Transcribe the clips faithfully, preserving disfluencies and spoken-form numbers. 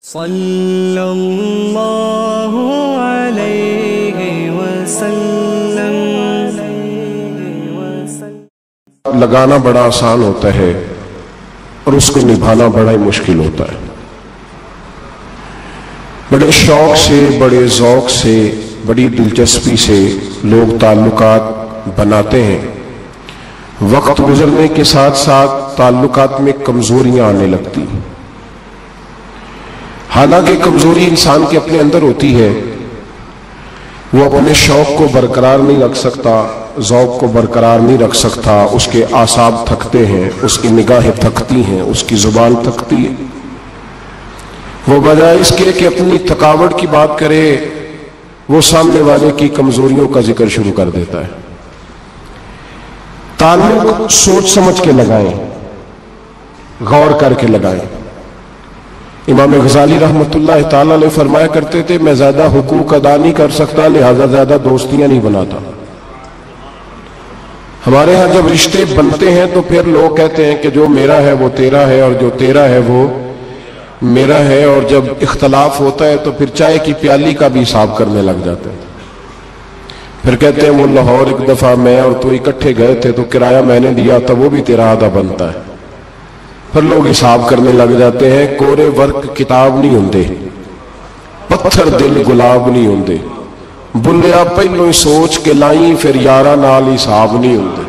صلی اللہ علیہ وسلم۔ لگانا بڑا آسان ہوتا ہے اور اس کو نبھانا بڑا ہی مشکل ہوتا ہے۔ بڑے شوق سے، بڑے ذوق سے، بڑی دلچسپی سے لوگ تعلقات بناتے ہیں۔ وقت گزرنے کے ساتھ ساتھ تعلقات میں کمزوریاں آنے لگتی ہیں۔ حالانکہ کمزوری انسان کے اپنے اندر ہوتی ہے، وہ اپنے شوق کو برقرار نہیں رکھ سکتا، ذوق کو برقرار نہیں رکھ سکتا، اس کے اعصاب تھکتے ہیں، اس کی نگاہیں تھکتی ہیں، اس کی زبان تھکتی ہے۔ وہ بجائے اس کے کہ اپنی تھکاوٹ کی بات کرے، وہ سامنے والے کی کمزوریوں کا ذکر شروع کر دیتا ہے۔ تعلق سوچ سمجھ کے لگائیں، غور کر کے لگائیں۔ امام غزالی رحمۃ اللہ تعالی علیہ فرمایا کرتے تھے، میں زیادہ حقوق ادا نہیں کر سکتا، لہذا زیادہ دوستیاں نہیں بناتا۔ ہمارے ہاں جب رشتے بنتے ہیں تو پھر لوگ کہتے ہیں کہ جو میرا ہے وہ تیرا ہے اور جو تیرا ہے وہ میرا ہے، اور جب اختلاف ہوتا ہے تو پھر چائے کی پیالی کا بھی حساب کرنے لگ جاتے ہیں۔ پھر کہتے ہیں وہ لاہور ایک دفعہ میں اور تو اکٹھے گئے تھے تو کرایہ میں نے دیا تھا، وہ بھی تیرا آدھا بنتا ہے۔ پھر لوگ حساب کرنے لگ جاتے ہیں۔ کورے ورق کتاب نہیں ہوندے، پتھر دل گلاب نہیں ہوندے، بلیا پہلو ہی سوچ کے لائیں پھر یارہ نال حساب نہیں ہوندے۔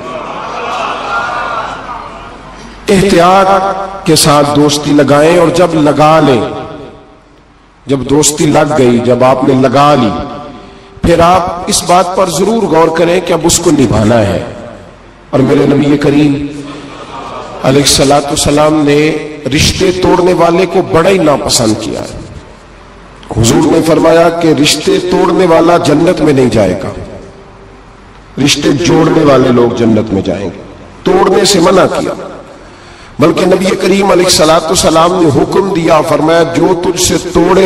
احتیاط کے ساتھ دوستی لگائیں، اور جب لگا لیں، جب دوستی لگ گئی، جب آپ نے لگا لی، پھر آپ اس بات پر ضرور غور کریں کہ اب اس کو نبھانا ہے۔ اور میرے نبی کریم علیہ الصلوۃ والسلام نے رشتے توڑنے والے کو بڑا ہی ناپسند کیا ہے۔ حضور نے فرمایا کہ رشتے توڑنے والا جنت میں نہیں جائے گا، رشتے جوڑنے والے لوگ جنت میں جائیں گے۔ توڑنے سے منع کیا، بلکہ نبی کریم علیہ الصلوۃ والسلام نے حکم دیا، فرمایا جو تجھ سے توڑے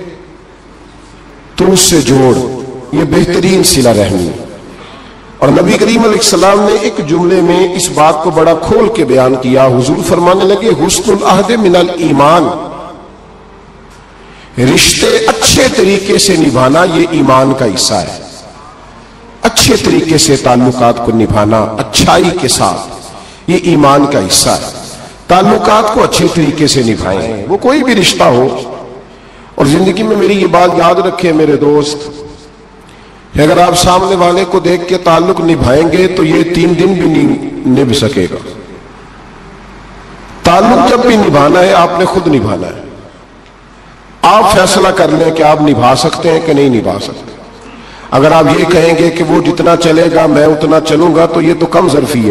تو اس سے جوڑ، یہ بہترین صلہ رحمی ہے۔ اور نبی کریم علیہ السلام نے ایک جملے میں اس بات کو بڑا کھول کے بیان کیا۔ حضور فرمانے لگے، حسن العہد من الایمان، رشتے اچھے طریقے سے نبھانا یہ ایمان کا حصہ ہے۔ اچھے طریقے سے تعلقات کو نبھانا، اچھائی کے ساتھ، یہ ایمان کا حصہ ہے۔ تعلقات کو اچھے طریقے سے نبھائیں، وہ کوئی بھی رشتہ ہو۔ اور زندگی میں میری یہ بات یاد رکھیں میرے دوست، کہ اگر آپ سامنے والے کو دیکھ کے تعلق نبھائیں گے تو یہ تین دن بھی نہیں نبھ سکے گا۔ تعلق جب بھی نبھانا ہے آپ نے خود نبھانا ہے۔ آپ فیصلہ کر لیں کہ آپ نبھا سکتے ہیں کہ نہیں نبھا سکتے۔ اگر آپ یہ کہیں گے کہ وہ جتنا چلے گا میں اتنا چلوں گا تو یہ تو کم ظرفی ہے۔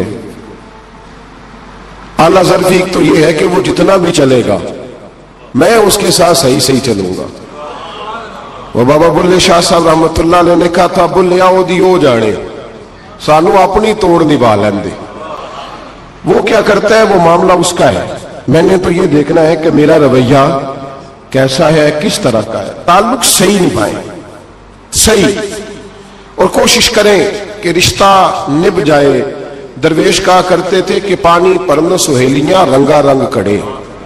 اعلیٰ ظرفی تو یہ ہے کہ وہ جتنا بھی چلے گا میں اس کے ساتھ صحیح صحیح چلوں گا۔ وہ بابا بلے شاہ صاحب رحمت اللہ علیہ نے کہا تھا، بلے آؤ دی ہو جانے، سانو اپنی توڑ نبھا لیں دے۔ وہ کیا کرتا ہے وہ معاملہ اس کا ہے، میں نے تو یہ دیکھنا ہے کہ میرا رویہ کیسا ہے، کس طرح کا ہے۔ تعلق صحیح نبھائیں، صحیح، اور کوشش کریں کہ رشتہ نبھ جائے۔ درویش کہا کرتے تھے کہ پانی پرن سہیلیاں رنگا رنگ کڑے،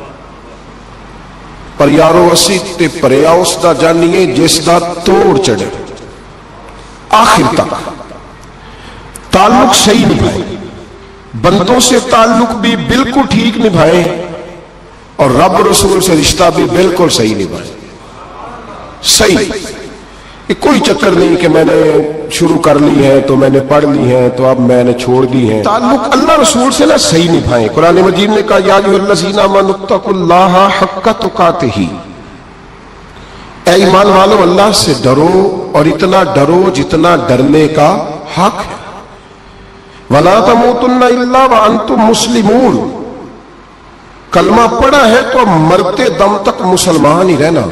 پر یارو اسی تے پریا اس دا جانیے جس دا توڑ چڑھے۔ آخر تک تعلق صحیح نبھائیں، بندوں سے تعلق بھی بالکل ٹھیک نبھائیں، اور رب رسول سے رشتہ بھی بالکل صحیح نبھائیں۔ صحیح، یہ کوئی چکر نہیں کہ میں نے شروع کر لی ہے تو میں نے پڑھ لی ہے تو اب میں نے چھوڑ دی ہے۔ تعلق اللہ رسول سے نہ صحیح نبھائیں۔ قرآن مجید نے کہا، یا ایھا الذین آمنوا اتقوا اللہ حق تقاتہ، اے ایمان والو اللہ سے ڈرو اور اتنا ڈرو جتنا ڈرنے کا حق ہے۔ ولا تموتن الا وانتم مسلمون، کلمہ پڑھا ہے تو مرتے دم تک مسلمان ہی رہنا۔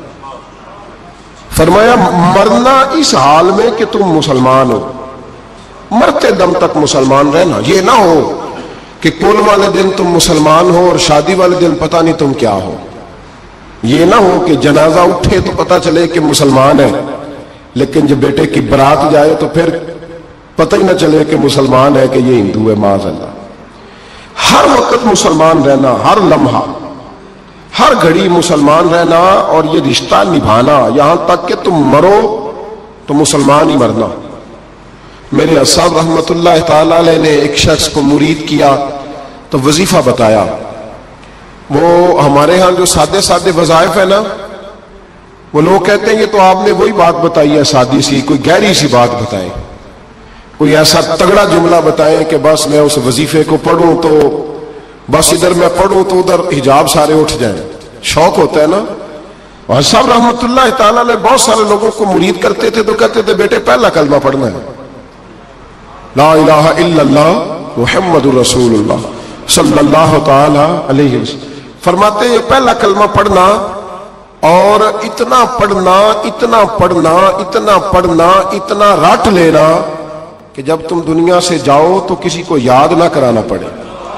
فرمایا مرنا اس حال میں کہ تم مسلمان ہو، مرتے دم تک مسلمان رہنا۔ یہ نہ ہو کہ کل والے دن تم مسلمان ہو اور شادی والے دن پتہ نہیں تم کیا ہو۔ یہ نہ ہو کہ جنازہ اٹھے تو پتہ چلے کہ مسلمان ہے، لیکن جب بیٹے کی برات جائے تو پھر پتہ ہی نہ چلے کہ مسلمان ہے کہ یہ ہندو ہے، معاذ اللہ۔ ہر وقت مسلمان رہنا، ہر لمحہ ہر گھڑی مسلمان رہنا اور یہ رشتہ نبھانا یہاں تک کہ تم مرو تو مسلمان ہی مرنا. میرے صاحب رحمت اللہ تعالی علیہ نے ایک شخص کو مرید کیا تو وظیفہ بتایا. وہ ہمارے ہاں جو سادے سادے وظائف ہیں نا، وہ لوگ کہتے ہیں یہ تو آپ نے وہی بات بتائی ہے سادی سی، کوئی گہری سی بات بتائیں، کوئی ایسا تگڑا جملہ بتائیں کہ بس میں اس وظیفے کو پڑھوں تو بس ادھر میں پڑھوں تو ادھر حجاب سارے اٹھ جائیں. شوق ہوتا ہے نا. اور صاحب رحمت اللہ تعالیٰ نے بہت سارے لوگوں کو مرید کرتے تھے تو کہتے تھے بیٹے پہلا کلمہ پڑھنا ہے، لا الہ الا اللہ محمد رسول اللہ صلی اللہ تعالی علیہ وسلم. فرماتے ہیں پہلا کلمہ پڑھنا اور اتنا پڑھنا اتنا پڑھنا اتنا پڑھنا اتنا رٹ لینا کہ جب تم دنیا سے جاؤ تو کسی کو یاد نہ کرانا پڑے،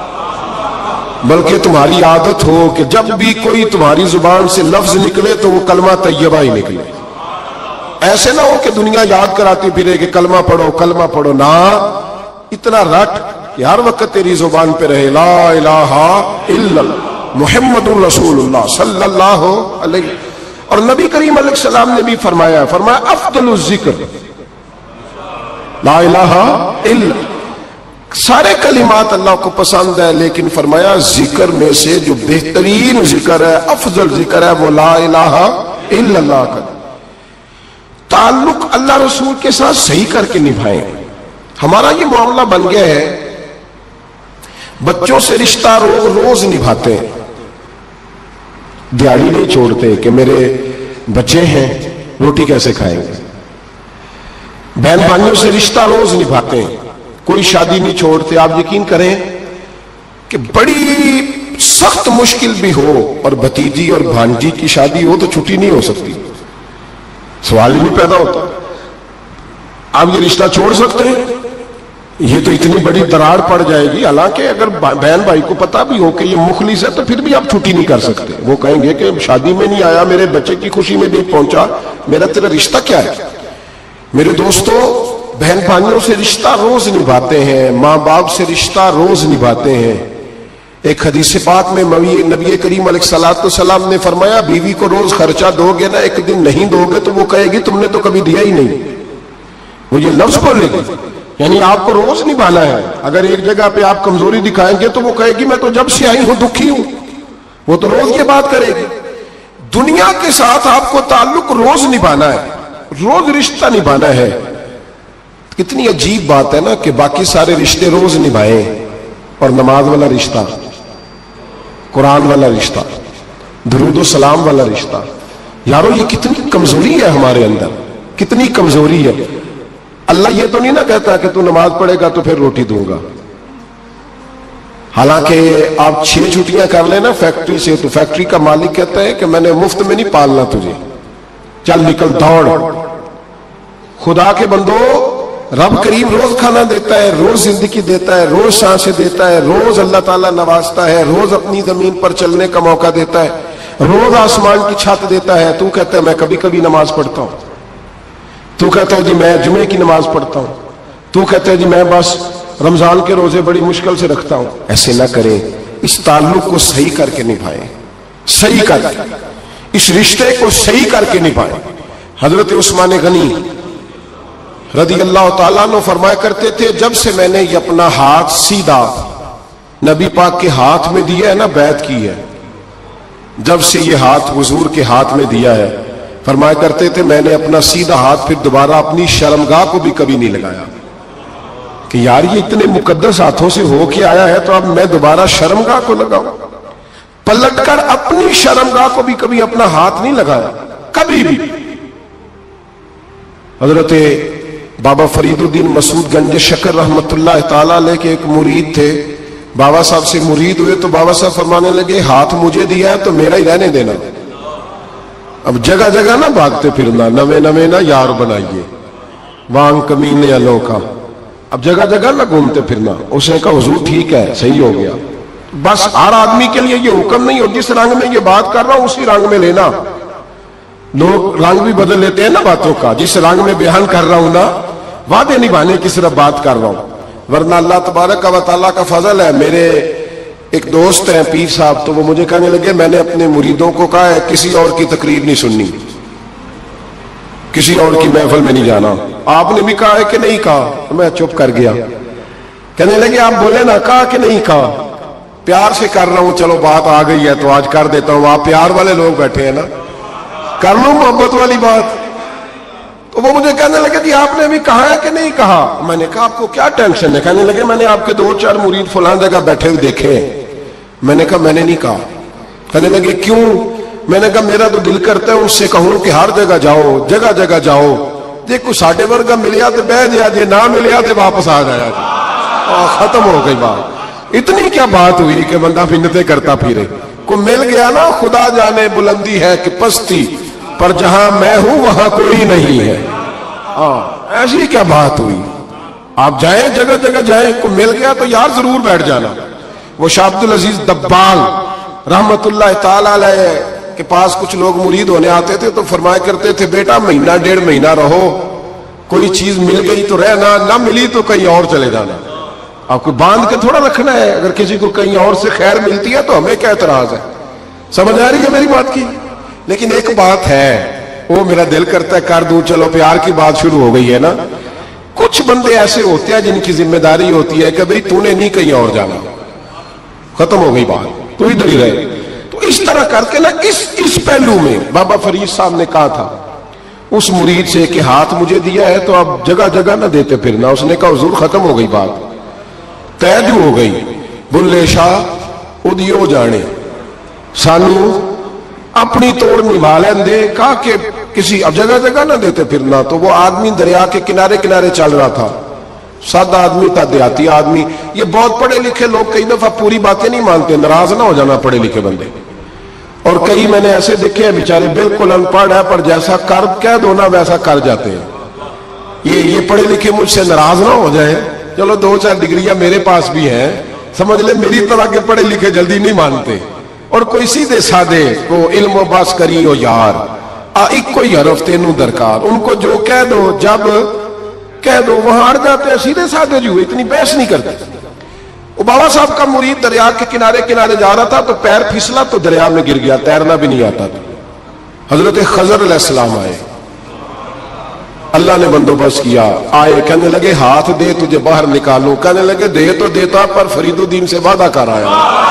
بلکہ تمہاری عادت ہو کہ جب بھی کوئی تمہاری زبان سے لفظ نکلے تو وہ کلمہ طیبہ ہی نکلے. ایسے نہ ہو کہ دنیا یاد کراتی پھرے کہ کلمہ پڑھو کلمہ پڑھو، نہ اتنا رٹ کہ ہر وقت تیری زبان پہ رہے لا الہ الا اللہ محمد رسول اللہ صلی اللہ علیہ. اور نبی کریم علیہ السلام نے بھی فرمایا فرمایا افضل الذکر لا الہ الا. سارے کلمات اللہ کو پسند ہے، لیکن فرمایا ذکر میں سے جو بہترین ذکر ہے، افضل ذکر ہے، وہ لا الہ الا اللہ کا. تعلق اللہ رسول کے ساتھ صحیح کر کے نبھائیں. ہمارا یہ معاملہ بن گیا ہے بچوں سے رشتہ روز روز نبھاتے ہیں، دیہڑی نہیں چھوڑتے کہ میرے بچے ہیں روٹی کیسے کھائیں گے. بہن بھائیوں سے رشتہ روز نبھاتے ہیں، کوئی شادی نہیں چھوڑتے. آپ یقین کریں کہ بڑی سخت مشکل بھی ہو اور بھتیجی اور بھانجی کی شادی ہو تو چھٹی نہیں ہو سکتی، سوال ہی نہیں پیدا ہوتا. آپ یہ رشتہ چھوڑ سکتے ہیں؟ یہ تو اتنی بڑی دراڑ پڑ جائے گی. حالانکہ اگر بہن بھائی کو پتا بھی ہو کہ یہ مخلص ہے تو پھر بھی آپ چھٹی نہیں کر سکتے. وہ کہیں گے کہ شادی میں نہیں آیا، میرے بچے کی خوشی میں نہیں پہنچا، میرا تیرا رشتہ کیا ہے. میرے دوستو، بہن بھائیوں سے رشتہ روز نبھاتے ہیں، ماں باپ سے رشتہ روز نبھاتے ہیں. ایک حدیث پاک میں نبی کریم علیہ الصلوۃ والسلام نے فرمایا بیوی کو روز خرچہ دو گے نا، ایک دن نہیں دو گے تو وہ کہے گی تم نے تو کبھی دیا ہی نہیں. وہ یہ لفظ بولے گی، یعنی آپ کو روز نبھانا ہے. اگر ایک جگہ پہ آپ کمزوری دکھائیں گے تو وہ کہے گی میں تو جب سے آئی ہوں دکھی ہوں. وہ تو روز یہ بات کرے گی. دنیا کے ساتھ آپ کو تعلق روز نبھانا ہے، روز رشتہ نبھانا ہے. کتنی عجیب بات ہے نا کہ باقی سارے رشتے روز نبھائیں اور نماز والا رشتہ، قرآن والا رشتہ، درود و سلام والا رشتہ. یارو یہ کتنی کمزوری ہے ہمارے اندر، کتنی کمزوری ہے. اللہ یہ تو نہیں نہ کہتا کہ تو نماز پڑھے گا تو پھر روٹی دوں گا. حالانکہ آپ چھ چھٹیاں کر لینا فیکٹری سے تو فیکٹری کا مالک کہتا ہے کہ میں نے مفت میں نہیں پالنا تجھے، چل نکل دوڑ. خدا کے بندو، رب کریم روز کھانا دیتا ہے، روز زندگی دیتا ہے، روز سانسیں دیتا ہے، روز اللہ تعالیٰ نوازتا ہے، روز اپنی زمین پر چلنے کا موقع دیتا ہے، روز آسمان کی چھت دیتا ہے. تو کہتا ہے میں کبھی کبھی نماز پڑھتا ہوں، تو کہتا ہے جی میں جمعے کی نماز پڑھتا ہوں، تو کہتا ہے جی میں بس رمضان کے روزے بڑی مشکل سے رکھتا ہوں. ایسے نہ کریں، اس تعلق کو صحیح کر کے نبھائیں، صحیح کر کے اس رشتے کو صحیح کر کے نبھائیں. حضرت عثمان غنی رضی اللہ تعالیٰ عنہ فرمایا کرتے تھے جب سے میں نے یہ اپنا ہاتھ سیدھا نبی پاک کے ہاتھ میں دیا ہے نا، بیعت کی ہے، جب سے یہ ہاتھ حضور کے ہاتھ میں دیا ہے، فرمایا کرتے تھے میں نے اپنا سیدھا ہاتھ پھر دوبارہ اپنی شرمگاہ کو بھی کبھی نہیں لگایا کہ یار یہ اتنے مقدس ہاتھوں سے ہو کے آیا ہے تو اب میں دوبارہ شرمگاہ کو لگاؤں. پلٹ کر اپنی شرمگاہ کو بھی کبھی اپنا ہاتھ نہیں لگایا، کبھی بھی. حضرت بابا فرید الدین مسعود گنج شکر رحمت اللہ تعالیٰ علیہ کے ایک مرید تھے. بابا صاحب سے مرید ہوئے تو بابا صاحب فرمانے لگے ہاتھ مجھے دیا ہے تو میرا ہی رہنے دینا. اب جگہ جگہ نہ بھاگتے پھرنا، نوے نوے نہ یار بنائیے وانگ کمینے والوں کا. اب جگہ جگہ نہ گھومتے پھرنا. اس نے کہا حضور ٹھیک ہے صحیح ہو گیا. بس ہر آدمی کے لیے یہ حکم نہیں ہو جس رنگ میں یہ بات کر رہا ہوں اسی رنگ میں لینا. لوگ رنگ بھی بدل لیتے ہیں نا باتوں کا. جس رنگ میں بیان کر رہا ہوں نا، وعدے نبھانے کی صرف بات کر رہا ہوں، ورنہ اللہ تبارک و تعالیٰ کا فضل ہے. میرے ایک دوست ہیں پیر صاحب، تو وہ مجھے کہنے لگے میں نے اپنے مریدوں کو کہا ہے کسی اور کی تقریر نہیں سننی، کسی اور کی محفل میں نہیں جانا۔ آپ نے بھی کہا ہے کہ نہیں کہا؟ میں چپ کر گیا۔ کہنے لگے آپ بولے نا، کہا کہ نہیں کہا؟ پیار سے کر رہا ہوں، چلو بات آ گئی ہے تو آج کر دیتا ہوں، آپ پیار والے لوگ بیٹھے ہیں نا، کر لوں محبت والی بات۔ تو وہ مجھے کہنے لگے کہ آپ نے بھی کہا ہے کہ نہیں کہا؟ میں نے کہا آپ کو کیا ٹینشن ہے؟ کہنے لگے میں نے آپ کے دو چار مرید فلان جگہ بیٹھے ہوئے دیکھے ہیں۔ میں نے کہا میں نے نہیں کہا۔ کہنے لگے کیوں؟ میں نے کہا میرا تو دل کرتا ہے ان سے کہوں کہ ہر جگہ جاؤ، جگہ جگہ جاؤ، دیکھو ساڈے ورگا ملیا تو بہ جایا جی، نہ ملیا تو واپس آ جایا جی، ختم ہو گئی بات۔ اتنی کیا بات ہوئی کہ بندہ منتیں کرتا پھرے؟ کو مل گیا نا، خدا جانے بلندی ہے کہ پستی، پر جہاں میں ہوں وہاں کوئی نہیں ہے۔ ہاں ایسی کیا بات ہوئی؟ آپ جائیں جگہ جگہ جائیں، کو مل گیا تو یار ضرور بیٹھ جانا۔ وہ شاہ عبد العزیز دبال رحمت اللہ تعالی علیہ کے پاس کچھ لوگ مرید ہونے آتے تھے تو فرمایا کرتے تھے بیٹا مہینہ ڈیڑھ مہینہ رہو، کوئی چیز مل گئی تو رہنا، نہ ملی تو کہیں اور چلے جانا۔ آپ کو باندھ کے تھوڑا رکھنا ہے، اگر کسی کو کہیں اور سے خیر ملتی ہے تو ہمیں کیا اعتراض ہے؟ سمجھ آ رہی ہے میری بات کی؟ لیکن ایک بات ہے، وہ میرا دل کرتا ہے کر دوں، چلو پیار کی بات شروع ہو گئی ہے نا۔ کچھ بندے ایسے ہوتے ہیں جن کی ذمہ داری ہوتی ہے کہ بھئی تو نے نہیں کہیں اور جانا، ختم ہو گئی بات، تو ادھر ہی رہے۔ تو اس طرح کر کے نا اس اس پہلو میں بابا فرید صاحب نے کہا تھا اس مرید سے کہ ہاتھ مجھے دیا ہے تو اب جگہ جگہ نہ دیتے پھرنا۔ اس نے کہا حضور ختم ہو گئی بات، طے جو ہو گئی، بلے شاہ ادیو جانے، سانو اپنی توڑ نبھا لیں دے۔ کہا کہ کسی اب جگہ جگہ نہ دیتے پھرنا۔ تو وہ آدمی دریا کے کنارے کنارے چل رہا تھا، سادہ آدمی تھا، دیہاتی آدمی۔ یہ بہت پڑھے لکھے لوگ کئی دفعہ پوری باتیں نہیں مانتے، ناراض نہ ہو جانا پڑھے لکھے بندے۔ اور کئی میں نے ایسے دیکھے ہیں بیچارے بالکل ان پڑھ ہے پر جیسا کر کہہ دو نا ویسا کر جاتے ہیں۔ یہ یہ پڑھے لکھے مجھ سے ناراض نہ ہو جائیں، چلو دو چار ڈگریاں میرے پاس بھی ہیں، سمجھ لے میری طرح کے پڑھے لکھے جلدی نہیں مانتے۔ اور کوئی سیدھے سادے کو علم و باس کری ہو یار، ایک کوئی حرف تینوں درکار، ان کو جو کہہ دو جب کہہ دو وہاں اڑ جاتے ہیں، سیدھے سادے جو اتنی بحث نہیں کرتے۔ وہ بابا صاحب کا مرید دریا کے کنارے کنارے جا رہا تھا تو پیر پھسلا تو دریا میں گر گیا، تیرنا بھی نہیں آتا تھا۔ حضرت خضر علیہ السلام آئے، اللہ نے بندوبست کیا، آئے، کہنے لگے ہاتھ دے تجھے باہر نکالوں۔ کہنے لگے دے تو دیتا پر فرید الدین سے وعدہ کر آیا،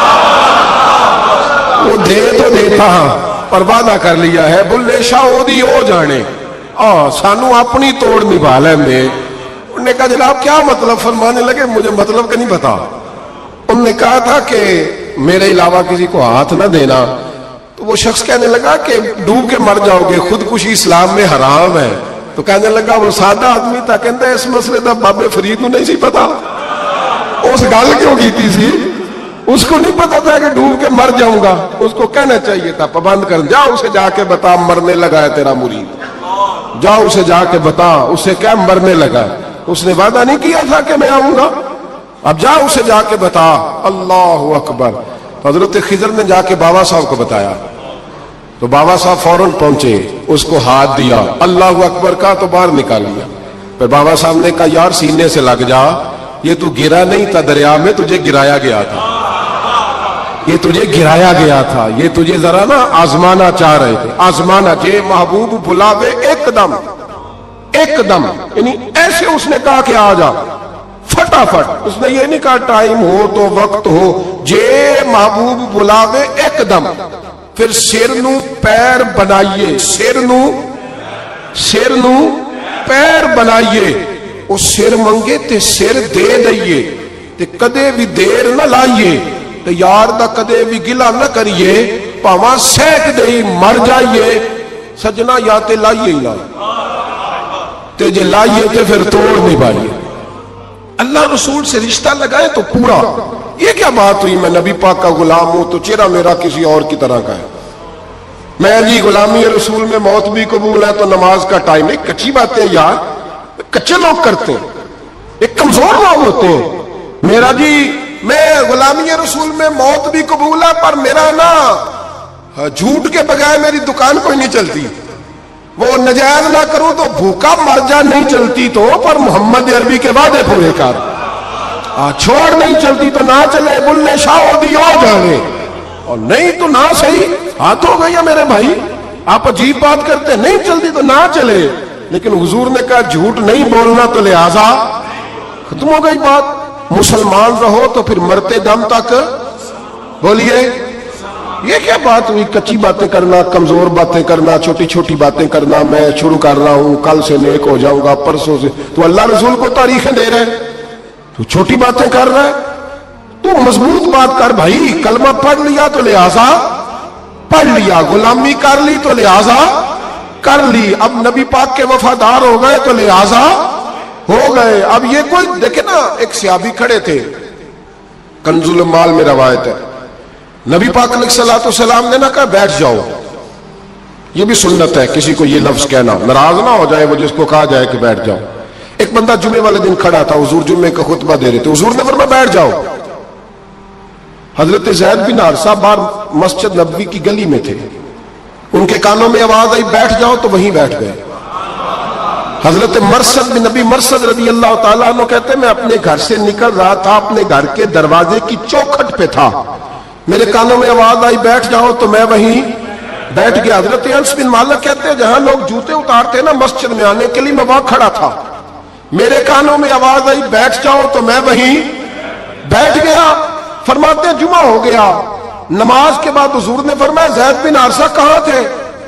وہ دے تو دیتا پر وعدہ کر لیا ہے، بلے شاہ اودی ہو جانے، آہ سانو اپنی توڑ نبھا لیں دے۔ انہوں نے کہا جناب کیا مطلب؟ فرمانے لگے مجھے مطلب کا نہیں پتا۔ انہوں نے کہا تھا کہ میرے علاوہ کسی کو ہاتھ نہ دینا۔ تو وہ شخص کہنے لگا کہ ڈوب کے مر جاؤ گے، خودکشی اسلام میں حرام ہے۔ تو کہنے لگا وہ سادہ آدمی تھا، کہتا ہے اس مسئلے دا بابے فرید نو نہیں سی پتا، اس گل کیوں کیتی سی؟ اس کو نہیں پتا تھا کہ ڈوب کے مر جاؤں گا، اس کو کہنا چاہیے تھا پابند کر، جا اسے جا کے بتا مرنے لگا ہے تیرا مرید، جا اسے جا کے بتا، اسے کیا مرنے لگا ہے، اس نے وعدہ نہیں کیا تھا کہ میں آؤں گا، اب جا اسے جا کے بتا۔ اللہ اکبر۔ حضرت خضر نے جا کے بابا صاحب کو بتایا تو بابا صاحب فوراً پہنچے، اس کو ہاتھ دیا، اللہ اکبر کہا تو باہر نکال لیا۔ پھر بابا صاحب نے کہا یار سینے سے لگ جا، یہ تو گرا نہیں تھا دریا میں، تجھے گرایا گیا تھا، یہ تجھے گرایا گیا تھا، یہ تجھے ذرا نا آزمانا چاہ رہے تھے، آزمانا جے محبوب بلاوے ایک دم ایک دم، یعنی ایسے اس نے کہا کہ آ جا فٹافٹ، اس نے یہ نہیں کہا ٹائم ہو تو وقت ہو، جے محبوب بلاوے ایک دم۔ پھر سر نو پیر بنائیے، سر نو سر نو پیر بنائیے، وہ سر منگے تے سر دے دئیے، تے کدے بھی دیر نہ لائیے، تے یار دا کدے بھی گلا نہ کریے، پاواں سیک دئی مر جائیے، سجنا یا تے لائیے ہی نہ، تے جے لائیے تے پھر توڑ نہیں پائیے۔ اللہ رسول سے رشتہ لگائے تو پورا۔ یہ کیا بات ہوئی میں نبی پاک کا غلام ہوں تو چہرہ میرا کسی اور کی طرح کا ہے، میں جی غلامی رسول میں موت بھی قبول ہے تو نماز کا ٹائم، ایک کچھی باتیں یار کچے لوگ کرتے ہیں، ایک کمزور لوگ ہوتے ہیں۔ میرا جی میں غلامی رسول میں موت بھی قبول ہے پر میرا نا جھوٹ کے بغیر میری دکان کوئی نہیں چلتی، وہ نجائز نہ کروں تو بھوکا مر جا نہیں چلتی تو، پر محمد عربی کے وعدے پورے کر، آ چھوڑ نہیں چلتی تو نہ چلے، بلے شاہ دی ہو جانے، اور نہیں تو نہ صحیح، ہاتھ ہو گیا میرے بھائی، آپ عجیب بات کرتے، نہیں چلتی تو نہ چلے، لیکن حضور نے کہا جھوٹ نہیں بولنا تو لہذا ختم ہو گئی بات، مسلمان رہو تو پھر مرتے دم تک بولیے۔ یہ کیا بات ہوئی، کچی باتیں کرنا، کمزور باتیں کرنا، چھوٹی چھوٹی باتیں کرنا، میں شروع کر رہا ہوں کل سے نیک ہو جاؤں گا، پرسوں سے، تو اللہ رسول کو تاریخیں دے رہے ہیں، تو چھوٹی باتیں کر رہا ہے، تو مضبوط بات کر بھائی، کلمہ پڑھ لیا تو لہذا پڑھ لیا، غلامی کر لی تو لہذا کر لی، اب نبی پاک کے وفادار ہو گئے تو لہذا ہو گئے۔ اب یہ کوئی دیکھے نا، ایک صحابی کھڑے تھے، کنز المال میں روایت ہے، نبی پاک علیہ الصلوۃ والسلام نے نہ کہا بیٹھ جاؤ، یہ بھی سنت ہے کسی کو یہ لفظ کہنا، ناراض نہ ہو جائے وہ جس کو کہا جائے کہ بیٹھ جاؤ۔ ایک بندہ جمعے والے دن کھڑا تھا، حضور جمعے کا خطبہ دے رہے تھے، حضور نے فرمایا بیٹھ جاؤ۔ حضرت زید بن حارثہ باہر مسجد نبوی کی گلی میں تھے، ان کے کانوں میں آواز آئی بیٹھ جاؤ تو وہیں بیٹھ گئے۔ حضرت مرثد بن نبی مرثد رضی اللہ تعالیٰ عنہ کہتے ہیں میں اپنے گھر سے نکل رہا تھا، اپنے گھر کے دروازے کی چوکھٹ پہ تھا، میرے کانوں میں آواز آئی بیٹھ جاؤ تو میں وہیں بیٹھ گیا۔ حضرت انس بن مالک کہتے ہیں جہاں لوگ جوتے اتارتے نا مسجد میں آنے کے لیے، میں وہاں کھڑا تھا، میرے کانوں میں آواز آئی بیٹھ جاؤ تو میں وہیں بیٹھ گیا۔ فرماتے ہیں جمعہ ہو گیا، نماز کے بعد حضور نے فرمایا زید بن حارثہ کہاں تھے،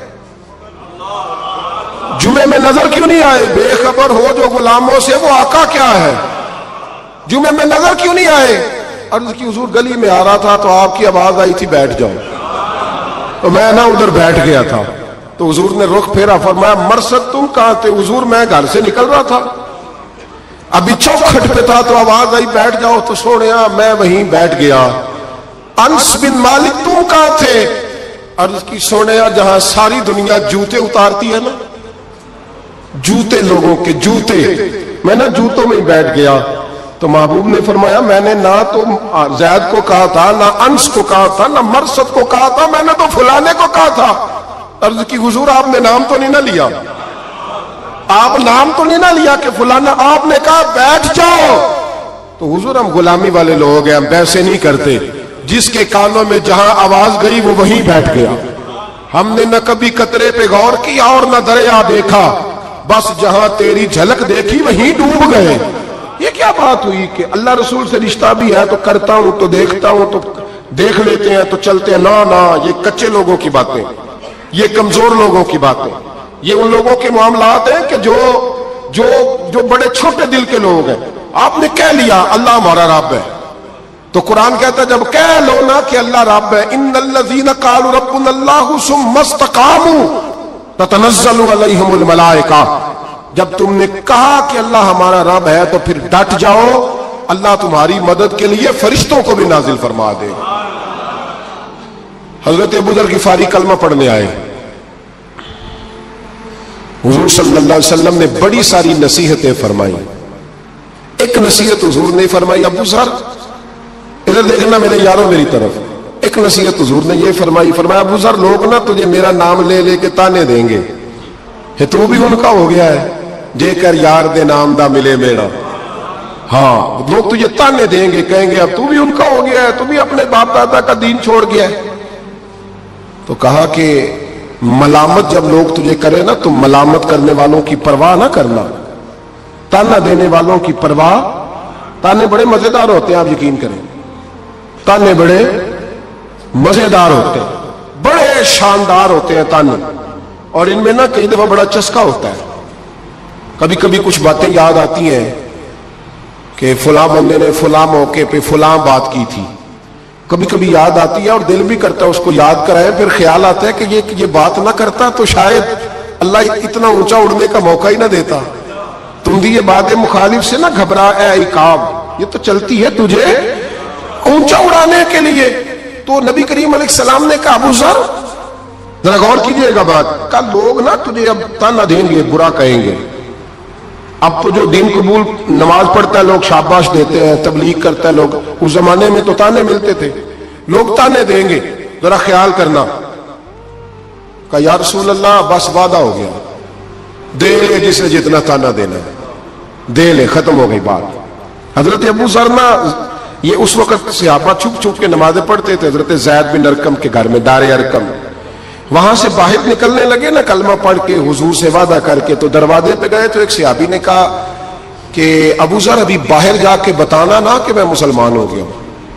جمعے میں نظر کیوں نہیں آئے؟ بے خبر ہو جو غلاموں سے وہ آقا کیا ہے، جمعے میں نظر کیوں نہیں آئے؟ عرض کی حضور گلی میں آ رہا تھا تو آپ کی آواز آئی تھی بیٹھ جاؤ، تو میں نہ ادھر بیٹھ گیا تھا، تو حضور نے رخ پھیرا، فرمایا مرثد تم کہاں تھے؟ حضور میں گھر سے نکل رہا تھا، ابھی چوکھٹ پہ تھا تو آواز آئی بیٹھ جاؤ تو سوڑیا میں وہیں بیٹھ گیا۔ انس بن مالک تم کہاں تھے؟ عرض کی سوڑیا جہاں ساری دنیا جوتے اتارتی ہے نا، جوتے لوگوں کے جوتے، میں نا جوتوں میں بیٹھ گیا۔ تو محبوب نے فرمایا میں نے نہ تو زید کو کہا تھا، نہ انس کو کہا تھا، نہ مرثد کو کہا تھا، میں نے تو فلانے کو کہا تھا۔ عرض کی حضور آپ نے نام تو نہیں نہ لیا، آپ نام تو نہیں نہ لیا کہ فلانا، آپ نے کہا بیٹھ جاؤ۔ تو حضور ہم غلامی والے لوگ ہیں، ہم ویسے نہیں کرتے، جس کے کانوں میں جہاں آواز گئی وہ وہیں بیٹھ گیا، ہم نے نہ کبھی قطرے پہ غور کیا اور نہ دریا دیکھا، بس جہاں تیری جھلک دیکھی وہیں ڈوب گئے۔ یہ کیا بات ہوئی کہ اللہ رسول سے رشتہ بھی ہے تو کرتا ہوں تو دیکھتا ہوں تو دیکھ لیتے ہیں تو چلتے ہیں، نہ نہ یہ کچے لوگوں کی باتیں، یہ کمزور لوگوں کی باتیں، یہ ان لوگوں کے معاملات ہیں کہ جو جو جو بڑے چھوٹے دل کے لوگ ہیں۔ آپ نے کہہ لیا اللہ ہمارا رب ہے، تو قرآن کہتا ہے جب کہہ لو نا کہ اللہ رب ہے، ان الذین قالوا ربنا اللہ ثم استقاموا تتنزل علیہم الملائکہ، جب تم نے کہا کہ اللہ ہمارا رب ہے تو پھر ڈٹ جاؤ، اللہ تمہاری مدد کے لیے فرشتوں کو بھی نازل فرما دے۔ حضرت ابو ذر غفاری کلمہ پڑھنے آئے، حضور صلی اللہ علیہ وسلم نے بڑی ساری نصیحتیں فرمائی، ایک نصیحت حضور نے فرمائی، ابو ذر ادھر دیکھنا میرے یاروں میری طرف، ایک نصیحت حضور نے یہ فرمائی، فرمایا ابو ذر لوگ نا تجھے میرا نام لے لے کے تانے دیں گے، ہے تو بھی ان کا ہو گیا ہے جے کر یار دے نام دا ملے میرا، ہاں لوگ تجھے تانے دیں گے، کہیں گے اب تو بھی ان کا ہو گیا ہے، تو بھی اپنے باپ دادا کا دین چھوڑ گیا ہے۔ تو کہا کہ ملامت جب لوگ تجھے کرے نا تو ملامت کرنے والوں کی پرواہ نہ کرنا، تانا دینے والوں کی پرواہ، تانے بڑے مزیدار ہوتے ہیں، آپ یقین کریں، تانے بڑے مزیدار ہوتے ہیں، بڑے شاندار ہوتے ہیں تانے، اور ان میں نا کئی دفعہ بڑا چسکا ہوتا ہے، کبھی کبھی کچھ باتیں یاد آتی ہیں کہ فلاں بندے نے فلاں موقع پہ فلاں بات کی تھی، کبھی کبھی یاد آتی ہے اور دل بھی کرتا ہے اس کو یاد کرائے، پھر خیال آتا ہے کہ یہ یہ بات نہ کرتا تو شاید اللہ اتنا اونچا اڑنے کا موقع ہی نہ دیتا، تم بھی یہ بات مخالف سے نہ گھبرا اے عقاب، یہ تو چلتی ہے تجھے اونچا اڑانے کے لیے۔ تو نبی کریم علیہ السلام نے کہا ابو ذر ذرا غور کیجئے گا بات، کہ لوگ نا تجھے اب تانا دیں گے، برا کہیں گے، اب تو جو دین قبول نماز پڑھتا ہے لوگ شاباش دیتے ہیں، تبلیغ کرتا ہے لوگ، اس زمانے میں تو تانے ملتے تھے، لوگ تانے دیں گے، ذرا خیال کرنا۔ کہا یا رسول اللہ بس وعدہ ہو گیا، دے لے جسے جتنا تانا دینا ہے، دے لے، ختم ہو گئی بات۔ حضرت ابو ذر نا یہ اس وقت صحابہ چھپ چھپ کے نمازیں پڑھتے تھے حضرت زید بن ارقم کے گھر میں دار ارقم. وہاں سے باہر نکلنے لگے نا کلمہ پڑھ کے حضور سے وعدہ کر کے, تو دروازے پہ گئے تو ایک صحابی نے کہا کہ ابو ذر ابھی باہر جا کے بتانا نا کہ میں مسلمان ہو گیا ہوں.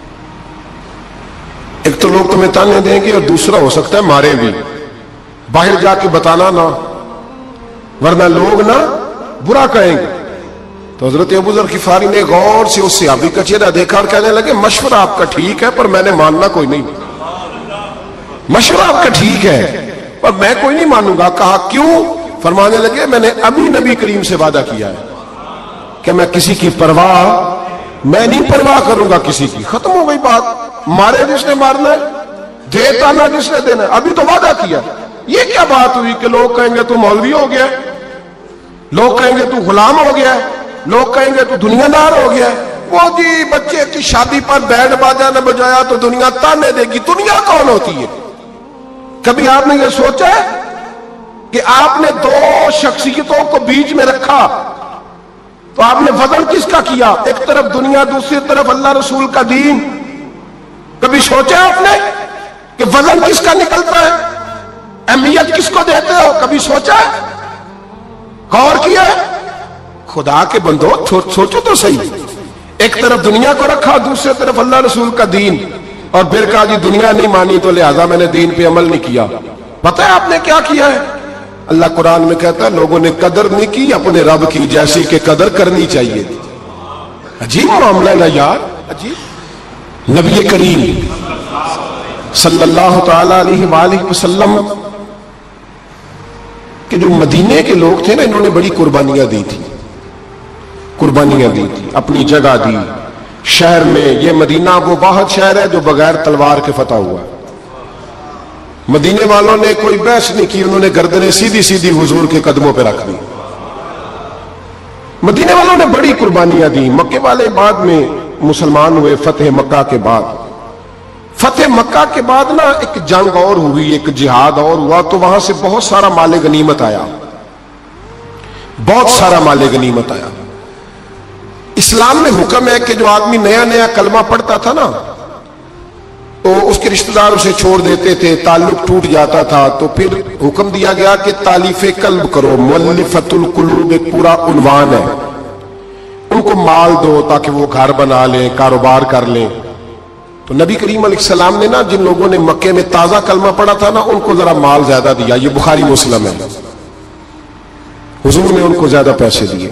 ایک تو لوگ تمہیں تانے دیں گے اور دوسرا ہو سکتا ہے مارے بھی. باہر جا کے بتانا نا ورنہ لوگ نا برا کہیں گے. تو حضرت ابو ذر غفاری نے غور سے اس صحابی کا چہرہ دیکھا اور کہنے لگے مشورہ آپ کا ٹھیک ہے پر میں نے ماننا کوئی نہیں. مشورہ آپ کا ٹھیک ہے پر میں کوئی نہیں مانوں گا. کہا کیوں؟ فرمانے لگے میں نے ابھی نبی کریم سے وعدہ کیا ہے کہ میں کسی کی پرواہ میں نہیں پرواہ کروں گا کسی کی. ختم ہو گئی بات. مارے جس نے مارنا ہے, دے تانا جس نے دینا ہے. ابھی تو وعدہ کیا. یہ کیا بات ہوئی کہ لوگ کہیں گے تو مولوی ہو گیا, لوگ کہیں گے تو غلام ہو گیا, لوگ کہیں گے تو دنیا دار ہو گیا. وہ جی بچے کی شادی پر بینڈ باجا نہ بجایا تو دنیا تانے دے گی. دنیا کون ہوتی ہے؟ کبھی آپ نے یہ سوچا ہے کہ آپ نے دو شخصیتوں کو بیچ میں رکھا تو آپ نے وزن کس کا کیا؟ ایک طرف دنیا, دوسری طرف اللہ رسول کا دین. کبھی سوچا آپ نے کہ وزن کس کا نکلتا ہے, اہمیت کس کو دیتے ہو؟ کبھی سوچا ہے, غور کیا ہے؟ خدا کے بندو سوچو تو صحیح. ایک طرف دنیا کو رکھا, دوسری طرف اللہ رسول کا دین, اور پھر کہا جی دنیا نہیں مانی تو لہذا میں نے دین پہ عمل نہیں کیا. پتہ ہے آپ نے کیا کیا ہے؟ اللہ قرآن میں کہتا ہے لوگوں نے قدر نہیں کی اپنے رب کی جیسی کہ قدر کرنی چاہیے. عجیب معاملہ ہے نا یار, عجیب. نبی کریم صلی اللہ تعالی علیہ وآلہ وسلم کہ جو مدینے کے لوگ تھے نا, انہوں نے بڑی قربانیاں دی تھی, قربانیاں دی تھی, اپنی جگہ دی شہر میں. یہ مدینہ وہ واحد شہر ہے جو بغیر تلوار کے فتح ہوا ہے. مدینے والوں نے کوئی بحث نہیں کی, انہوں نے گردنیں سیدھی سیدھی حضور کے قدموں پہ رکھ دی. مدینے والوں نے بڑی قربانیاں دی. مکے والے بعد میں مسلمان ہوئے فتح مکہ کے بعد. فتح مکہ کے بعد نا ایک جنگ اور ہوئی, ایک جہاد اور ہوا, تو وہاں سے بہت سارا مال غنیمت آیا, بہت سارا مال غنیمت آیا. اسلام میں حکم ہے کہ جو آدمی نیا نیا کلمہ پڑھتا تھا نا تو اس کے رشتہ دار اسے چھوڑ دیتے تھے, تعلق ٹوٹ جاتا تھا. تو پھر حکم دیا گیا کہ تالیف قلب کرو. مؤلفۃ القلوب ایک پورا عنوان ہے. ان کو مال دو تاکہ وہ گھر بنا لیں, کاروبار کر لیں. تو نبی کریم علیہ السلام نے نا جن لوگوں نے مکے میں تازہ کلمہ پڑھا تھا نا ان کو ذرا مال زیادہ دیا. یہ بخاری مسلم ہے. حضور نے ان کو زیادہ پیسے دیے.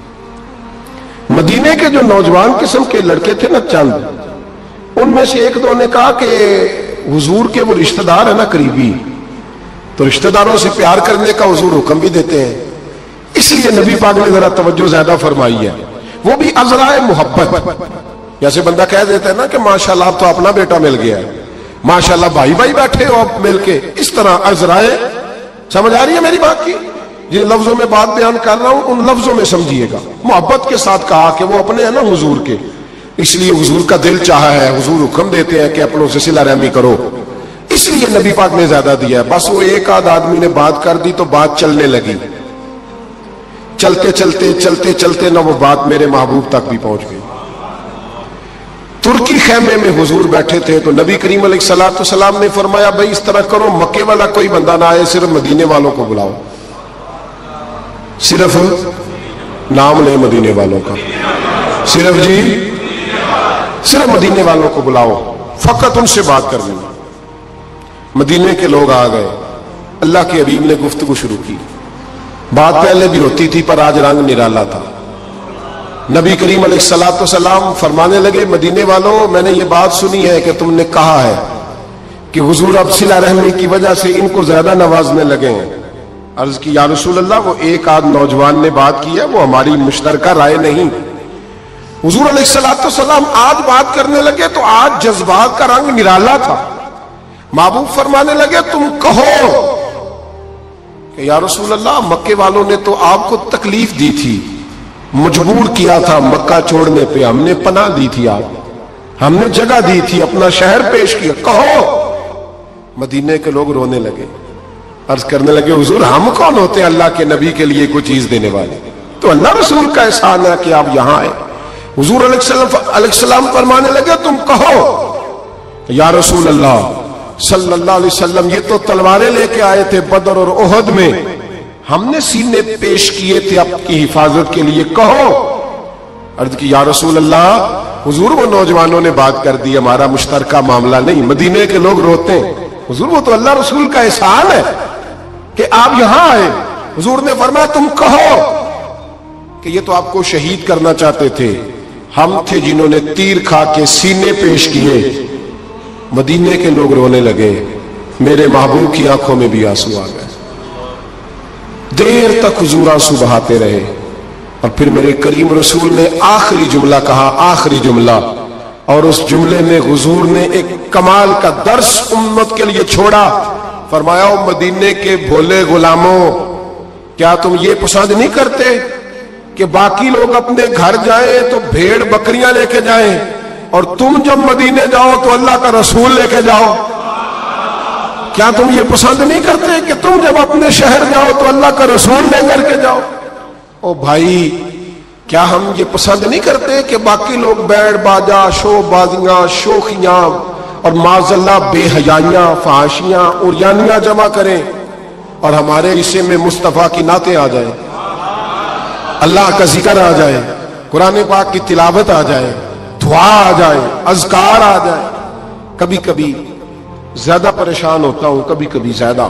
مدینے کے جو نوجوان قسم کے لڑکے تھے نا چند, ان میں سے ایک دو نے کہا کہ حضور کے وہ رشتہ دار ہیں نا قریبی, تو رشتہ داروں سے پیار کرنے کا حضور حکم بھی دیتے ہیں, اس لیے نبی پاک نے ذرا توجہ زیادہ فرمائی ہے. وہ بھی عذرائے محبت. جیسے بندہ کہہ دیتا ہے نا کہ ماشاءاللہ اب تو اپنا بیٹا مل گیا ہے, ماشاءاللہ بھائی بھائی بیٹھے ہو اب مل کے, اس طرح عذرائے. سمجھ آ رہی ہے میری بات کی؟ جن لفظوں میں بات بیان کر رہا ہوں ان لفظوں میں سمجھیے گا. محبت کے ساتھ کہا کہ وہ اپنے ہیں نا حضور کے, اس لیے حضور کا دل چاہا ہے, حضور حکم دیتے ہیں کہ اپنوں سے صلہ رحمی کرو, اس لیے نبی پاک نے زیادہ دیا ہے. بس وہ ایک آدھ آدمی نے بات کر دی تو بات چلنے لگی. چلتے چلتے چلتے چلتے نہ وہ بات میرے محبوب تک بھی پہنچ گئی. ترکی خیمے میں حضور بیٹھے تھے تو نبی کریم علیہ الصلوۃ والسلام نے فرمایا بھائی اس طرح کرو, مکے والا کوئی بندہ نہ آئے, صرف مدینے والوں کو بلاؤ. صرف نام لے مدینے والوں کا, صرف جی صرف مدینے والوں کو بلاؤ, فقط ان سے بات کرنی. مدینے کے لوگ آ گئے. اللہ کے حبیب نے گفتگو شروع کی. بات پہلے بھی ہوتی تھی پر آج رنگ نرالا تھا. نبی کریم علیہ الصلوۃ والسلام فرمانے لگے مدینے والوں, میں نے یہ بات سنی ہے کہ تم نے کہا ہے کہ حضور اب صلہ رحمی کی وجہ سے ان کو زیادہ نوازنے لگے ہیں. عرض کی یا رسول اللہ وہ ایک آدھ نوجوان نے بات کی ہے, وہ ہماری مشترکہ رائے نہیں. حضور علیہ الصلوۃ والسلام آج بات کرنے لگے تو آج جذبات کا رنگ نرالا تھا. محبوب فرمانے لگے تم کہو کہ یا رسول اللہ مکے والوں نے تو آپ کو تکلیف دی تھی, مجبور کیا تھا مکہ چھوڑنے پہ, ہم نے پناہ دی تھی, آپ ہم نے جگہ دی تھی, اپنا شہر پیش کیا, کہو. مدینے کے لوگ رونے لگے, عرض کرنے لگے حضور ہم کون ہوتے ہیں اللہ کے نبی کے لیے کوئی چیز دینے والے, تو اللہ رسول کا احسان ہے کہ آپ یہاں آئے. حضور علیہ السلام فرمانے لگے تم کہو یا رسول اللہ صلی اللہ علیہ وسلم یہ تو تلواریں لے کے آئے تھے بدر اور احد میں، ہم نے سینے پیش کیے تھے آپ کی حفاظت کے لیے، کہو۔ عرض کی یا رسول اللہ حضور وہ نوجوانوں نے بات کر دی، ہمارا مشترکہ معاملہ نہیں، مدینے کے لوگ روتے ہیں۔ حضور وہ تو اللہ رسول کا احسان ہے کہ آپ یہاں آئے۔ حضور نے فرمایا تم کہو کہ یہ تو آپ کو شہید کرنا چاہتے تھے، ہم تھے جنہوں نے تیر کھا کے سینے پیش کیے۔ مدینے کے لوگ رونے لگے، میرے محبوب کی آنکھوں میں بھی آنسو آ گئے۔ دیر تک حضور آنسو بہاتے رہے، اور پھر میرے کریم رسول نے آخری جملہ کہا، آخری جملہ، اور اس جملے میں حضور نے ایک کمال کا درس امت کے لیے چھوڑا۔ فرمایا او مدینے کے بھولے غلاموں، کیا تم یہ پسند نہیں کرتے کہ باقی لوگ اپنے گھر جائیں تو بھیڑ بکریاں لے کے جائیں، اور تم جب مدینے جاؤ تو اللہ کا رسول لے کے جاؤ؟ کیا تم یہ پسند نہیں کرتے کہ تم جب اپنے شہر جاؤ تو اللہ کا رسول لے کر کے جاؤ؟ او بھائی، کیا ہم یہ پسند نہیں کرتے کہ باقی لوگ بیڑ باجا، شو بازیاں، شوخیاں اور معاذ اللہ بے حیائیاں، فحاشیاں، عریانیاں جمع کریں، اور ہمارے حصے میں مصطفیٰ کی نعتیں آ جائیں، اللہ کا ذکر آ جائے، قرآن پاک کی تلاوت آ جائے، دعا آ جائے، اذکار آ جائے؟ کبھی کبھی زیادہ پریشان ہوتا ہوں، کبھی کبھی زیادہ۔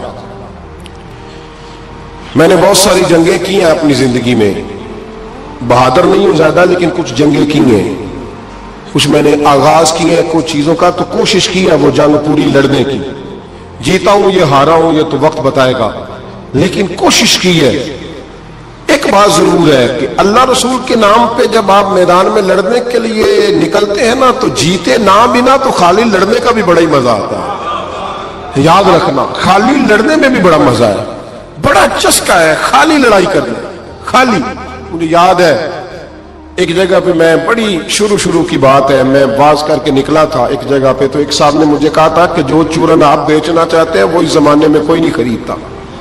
میں نے بہت ساری جنگیں کی ہیں اپنی زندگی میں، بہادر نہیں ہوں زیادہ، لیکن کچھ جنگیں کی ہیں، کچھ میں نے آغاز کی ہے کچھ چیزوں کا، تو کوشش کی ہے وہ جنگ پوری لڑنے کی۔ جیتا ہوں یہ ہارا ہوں یہ تو وقت بتائے گا، لیکن کوشش کی ہے۔ ایک بات ضرور ہے کہ اللہ رسول کے نام پہ جب آپ میدان میں لڑنے کے لیے نکلتے ہیں نا، تو جیتے نہ بنا تو خالی لڑنے کا بھی بڑا ہی مزہ آتا ہے۔ یاد رکھنا، خالی لڑنے میں بھی بڑا مزہ ہے، بڑا چسکا ہے خالی لڑائی کرنے، خالی۔ مجھے یاد ہے ایک جگہ پہ، میں بڑی شروع شروع کی بات ہے، میں باز کر کے نکلا تھا ایک جگہ پہ، تو ایک صاحب نے مجھے کہا تھا کہ جو چورن آپ بیچنا چاہتے ہیں وہ اس زمانے میں کوئی نہیں خریدتا۔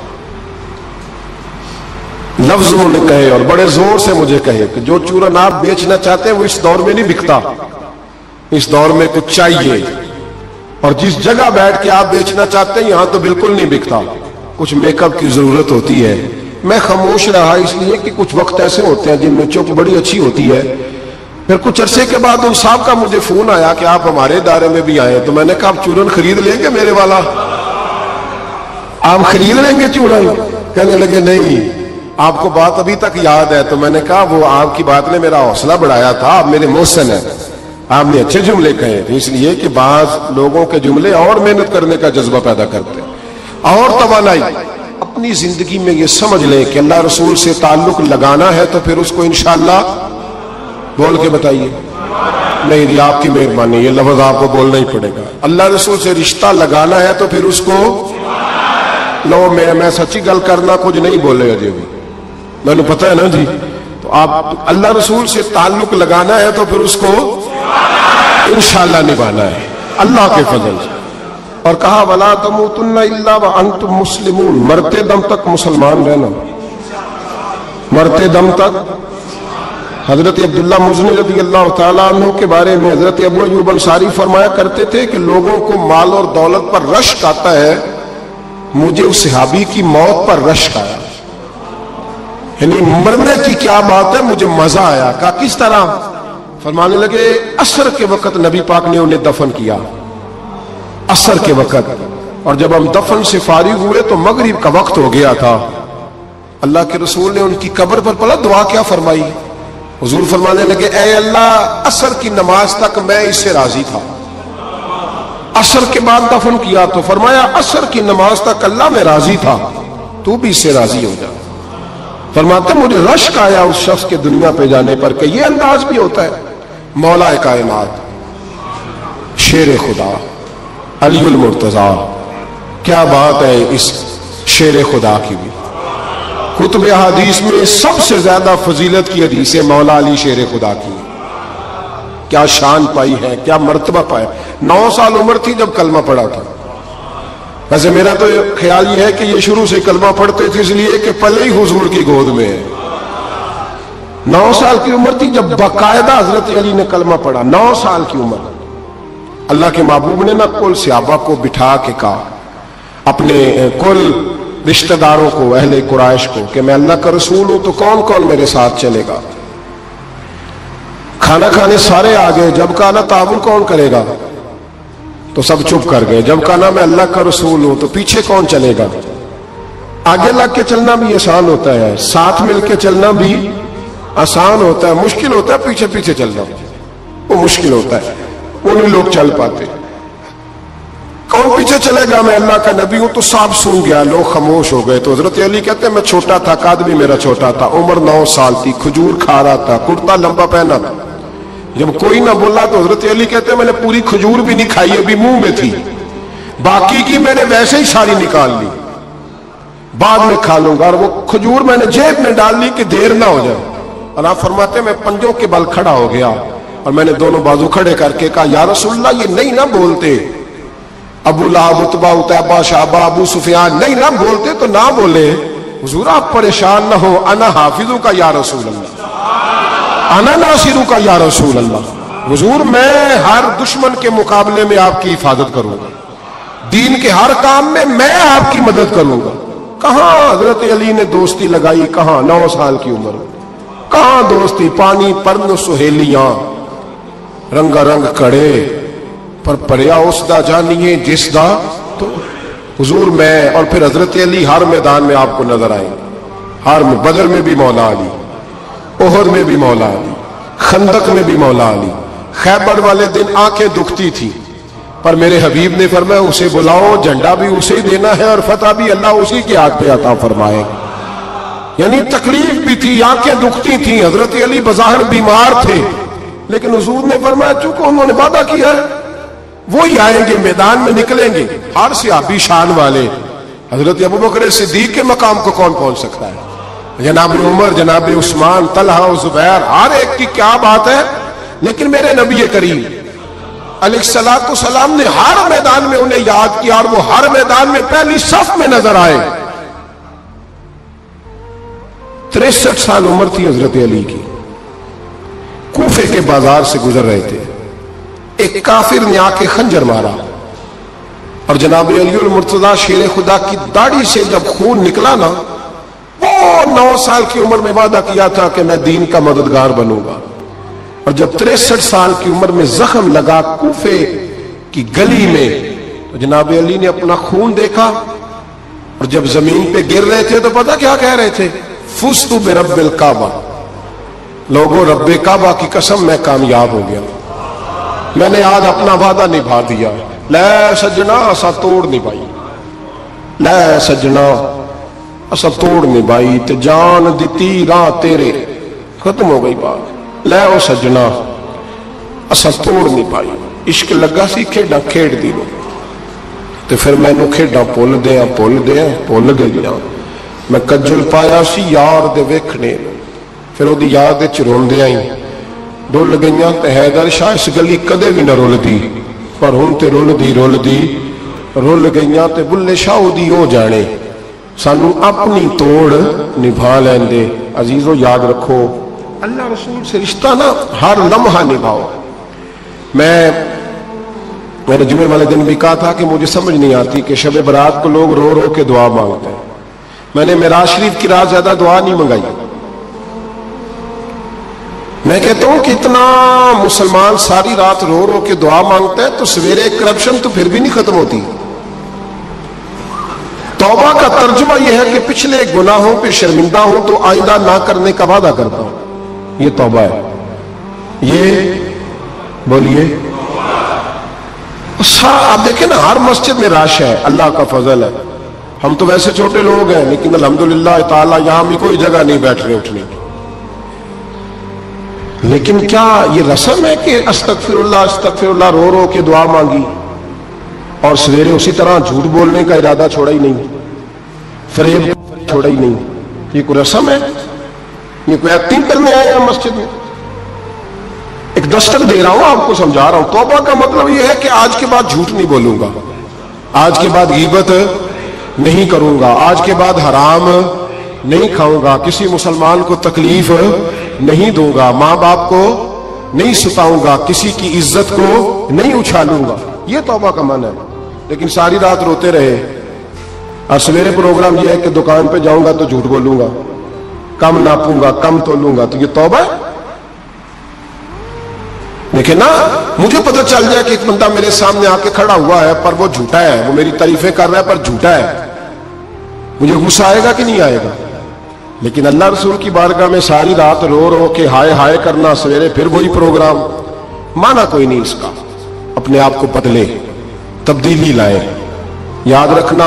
لفظ انہوں نے کہے اور بڑے زور سے مجھے کہے کہ جو چورن آپ بیچنا چاہتے ہیں وہ اس دور میں نہیں بکتا، اس دور میں کچھ چاہیے، اور جس جگہ بیٹھ کے آپ بیچنا چاہتے ہیں یہاں تو بالکل نہیں بکتا، کچھ میک اپ کی ضرورت ہوتی ہے۔ میں خاموش رہا اس لیے کہ کچھ وقت ایسے ہوتے ہیں جن میں چپ بڑی اچھی ہوتی ہے۔ پھر کچھ عرصے کے بعد ان صاحب کا مجھے فون آیا کہ آپ ہمارے ادارے میں بھی آئے، تو میں نے کہا آپ چورن خرید لیں گے میرے والا؟ آپ خرید لیں گے چورن؟ کہنے لگے نہیں، آپ کو بات ابھی تک یاد ہے۔ تو میں نے کہا وہ آپ کی بات نے میرا حوصلہ بڑھایا تھا، آپ میرے محسن ہیں، آپ نے اچھے جملے کہے تھے، اس لیے کہ بعض لوگوں کے جملے اور محنت کرنے کا جذبہ پیدا کرتے ہیں اور توانائی۔ اپنی زندگی میں یہ سمجھ لیں کہ اللہ رسول سے تعلق لگانا ہے تو پھر اس کو انشاءاللہ بول کے بتائیے۔ نہیں جی آپ کی مہربانی، یہ لفظ آپ کو بولنا ہی پڑے گا۔ اللہ رسول سے رشتہ لگانا ہے تو پھر اس کو لو، میں میں سچی گل کرنا کچھ نہیں بولے ابھی بھی، میں نے پتہ ہے نا جی۔ تو آپ اللہ رسول سے تعلق لگانا ہے تو پھر اس کو انشاءاللہ نبھانا ہے اللہ کے فضل سے۔ اور کہا وَلَا تَمُوتُنَّ إِلَّا وَأَنْتُمْ مُسْلِمُونَ، مرتے دم تک مسلمان رہنا، مرتے دم تک۔ حضرت عبداللہ مزنی رضی اللہ تعالیٰ عنہ کے بارے میں حضرت ابو ایوب انصاری فرمایا کرتے تھے کہ لوگوں کو مال اور دولت پر رشک آتا ہے، مجھے اس صحابی کی موت پر رشک آیا، یعنی مرنے کی کیا بات ہے، مجھے مزہ آیا۔ کہا کس طرح؟ فرمانے لگے عصر کے وقت نبی پاک نے انہیں دفن کیا، عصر کے وقت، اور جب ہم دفن سے فارغ ہوئے تو مغرب کا وقت ہو گیا تھا۔ اللہ کے رسول نے ان کی قبر پر پڑھا دعا کیا فرمائی؟ حضور فرمانے لگے اے اللہ عصر کی نماز تک میں اس سے راضی تھا، عصر کے بعد دفن کیا تو فرمایا عصر کی نماز تک اللہ میں راضی تھا، تو بھی اس سے راضی ہو جا۔ فرماتے مجھے رشک آیا اس شخص کے دنیا پہ جانے پر کہ یہ انداز بھی ہوتا ہے۔ مولا کائنات، شیر خدا، علی المرتضیٰ، کیا بات ہے اس شیر خدا کی بھی۔ کتب حدیث میں سب سے زیادہ فضیلت کی حدیث ہے مولا علی شیر خدا کی، کیا شان پائی ہے، کیا مرتبہ پایا۔ نو سال عمر تھی جب کلمہ پڑھا تھا۔ ویسے میرا تو خیال یہ ہے کہ یہ شروع سے کلمہ پڑھتے تھے اس لیے کہ پلے ہی حضور کی گود میں ہے۔ نو سال کی عمر تھی جب باقاعدہ حضرت علی نے کلمہ پڑھا. نو سال کی عمر. اللہ کے محبوب نے نہ کل صحابہ کو بٹھا کے کہا, اپنے کل رشتہ داروں کو, اہل قریش کو, کہ میں اللہ کا رسول ہوں تو کون کون میرے ساتھ چلے گا. کھانا کھانے سارے آ گئے. جب کہا نا تعاون کون کرے گا تو سب چپ کر گئے. جب کہا نا میں اللہ کا رسول ہوں تو پیچھے کون چلے گا. آگے لگ کے چلنا بھی آسان ہوتا ہے, ساتھ مل کے چلنا بھی آسان ہوتا ہے, مشکل ہوتا ہے پیچھے پیچھے چلنا, وہ مشکل ہوتا ہے, وہ نہیں لوگ چل پاتے. کون پیچھے چلے گا, میں اللہ کا نبی ہوں. تو سب سن گیا, لوگ خاموش ہو گئے. تو حضرت علی کہتے ہیں میں چھوٹا تھا, قد بھی میرا چھوٹا تھا, عمر نو سال تھی, کھجور کھا رہا تھا, کرتا لمبا پہنا تھا. جب کوئی نہ بولا تو حضرت علی کہتے ہیں میں نے پوری کھجور بھی نہیں کھائی, ابھی منہ میں تھی, باقی کی میں نے ویسے ہی ساری نکال لی, بعد میں کھا لوں گا. اور وہ کھجور میں نے جیب میں ڈال لی کہ دیر نہ ہو جائے. اور آپ فرماتے ہیں میں پنجوں کے بل کھڑا ہو گیا اور میں نے دونوں بازو کھڑے کر کے کہا یا رسول اللہ یہ نہیں نہ بولتے, ابو لہب, عتبہ, عتیبہ, شعبہ, ابو سفیان نہیں نہ بولتے تو نہ بولے. حضور آپ پریشان نہ ہو, انا حافظوں کا یا رسول اللہ, انا ناصروں کا یا رسول اللہ. حضور میں ہر دشمن کے مقابلے میں آپ کی حفاظت کروں گا, دین کے ہر کام میں میں آپ کی مدد کروں گا. کہاں حضرت علی نے دوستی لگائی, کہاں نو سال کی عمر میں, کہاں دوستی. پانی پرن سہیلیاں رنگا رنگ کڑے پر پریا اس دا جانیے جس دا. تو حضور میں اور پھر حضرت علی ہر میدان میں آپ کو نظر آئیں, ہر میں, بدر میں بھی مولا علی, احد میں بھی مولا علی, خندق میں بھی مولا علی. خیبر والے دن آنکھیں دکھتی تھی پر میرے حبیب نے فرمایا اسے بلاؤ, جھنڈا بھی اسے ہی دینا ہے اور فتح بھی اللہ اسی کے ہاتھ پہ عطا فرمائے. یعنی تکلیف بھی تھی, آنکھیں دکھتی تھیں, حضرت علی بظاہر بیمار تھے, لیکن حضور نے فرمایا چونکہ انہوں نے وعدہ کیا ہے وہی آئیں گے, میدان میں نکلیں گے. ہر صحابی شان والے, حضرت ابوبکر صدیق کے مقام کو کون پہنچ سکتا ہے, جناب عمر, جناب عثمان, طلحہ و زبیر, ہر ایک کی کیا بات ہے. لیکن میرے نبی کریم علیہ الصلوۃ والسلام نے ہر میدان میں انہیں یاد کیا اور وہ ہر میدان میں پہلی صف میں نظر آئے. تریسٹھ سال عمر تھی حضرت علی کی. کوفے کے بازار سے گزر رہے تھے, ایک کافر نے آ کے خنجر مارا اور جناب علی المرتضیٰ شیر خدا کی داڑھی سے جب خون نکلا نا, وہ نو سال کی عمر میں وعدہ کیا تھا کہ میں دین کا مددگار بنوں گا. اور جب تریسٹھ سال کی عمر میں زخم لگا کوفے کی گلی میں تو جناب علی نے اپنا خون دیکھا, اور جب زمین پہ گر رہے تھے تو پتہ کیا کہہ رہے تھے, فزت برب الکعبہ, لوگوں رب کعبہ کی قسم میں کامیاب ہو گیا, میں نے آج اپنا وعدہ نبھا دیا. لے سجنا اسا توڑ نبھائی, لے سجنا اسا توڑ نبھائی, تے جان دیتی راہ تیرے, ختم ہو گئی بات. لے او سجنا اسا توڑ نبھائی, عشق لگا سی کھیڈاں کھیڑ دی لو, تے پھر میں نو کھیڈاں پول دیاں پول دیاں پول گئیاں. میں کجل پایا سی یار دے ویکھنے, پھر وہ دی یاد وچ روندے آئی, ڈول گئیاں تے حیدر شاہ اس گلی کدے بھی نہ رول دی, پر ہن تے رول دی رول دی رول گئیاں تے بلے شاہ دی ہو جانے, سانو اپنی توڑ نبھا لین دے. عزیزو یاد رکھو اللہ رسول سے رشتہ نا ہر لمحہ نبھاؤ. میں میں نے جمعے والے دن بھی کہا تھا کہ مجھے سمجھ نہیں آتی کہ شب برات کو لوگ رو رو کے دعا مانگتے ہیں. میں نے معراج شریف کی رات زیادہ دعا نہیں منگائی. میں کہتا ہوں کہ اتنا مسلمان ساری رات رو رو کے دعا مانگتا ہے تو سویرے کرپشن تو پھر بھی نہیں ختم ہوتی. توبہ کا ترجمہ یہ ہے کہ پچھلے گناہوں پہ شرمندہ ہوں تو آئندہ نہ کرنے کا وعدہ کرتا ہوں, یہ توبہ ہے. یہ بولیے آپ دیکھیں نا ہر مسجد میں رش ہے, اللہ کا فضل ہے. ہم تو ویسے چھوٹے لوگ ہیں لیکن الحمدللہ تعالیٰ یہاں بھی کوئی جگہ نہیں بیٹھ رہے اٹھنے کی. لیکن کیا یہ رسم ہے کہ استغفر اللہ استغفر اللہ رو رو کے دعا مانگی اور سویرے اسی طرح جھوٹ بولنے کا ارادہ چھوڑا ہی نہیں, فریب چھوڑا ہی نہیں؟ یہ کوئی رسم ہے؟ یہ کوئی ایکٹنگ کرنے آئے ہیں مسجد میں؟ ایک دستک دے رہا ہوں, آپ کو سمجھا رہا ہوں. توبہ کا مطلب یہ ہے کہ آج کے بعد جھوٹ نہیں بولوں گا, آج کے بعد غیبت نہیں کروں گا, آج کے بعد حرام نہیں کھاؤں گا, کسی مسلمان کو تکلیف نہیں دوں گا, ماں باپ کو نہیں ستاؤں گا, کسی کی عزت کو نہیں اچھالوں گا. یہ توبہ کا معنی ہے. لیکن ساری رات روتے رہے اور سویرے پروگرام یہ ہے کہ دکان پہ جاؤں گا تو جھوٹ بولوں گا, کم ناپوں گا, کم تولوں گا, تو یہ توبہ ہے؟ لیکن نا مجھے پتہ چل جائے کہ ایک بندہ میرے سامنے آ کے کھڑا ہوا ہے پر وہ جھوٹا ہے, وہ میری تعریفیں کر رہا ہے پر جھوٹا ہے, مجھے غصہ آئے گا کہ نہیں آئے گا؟ لیکن اللہ رسول کی بارگاہ میں ساری رات رو رو کے ہائے ہائے کرنا, سویرے پھر وہی پروگرام, مانا کوئی نہیں اس کا. اپنے آپ کو بدلے, تبدیلی لائے. یاد رکھنا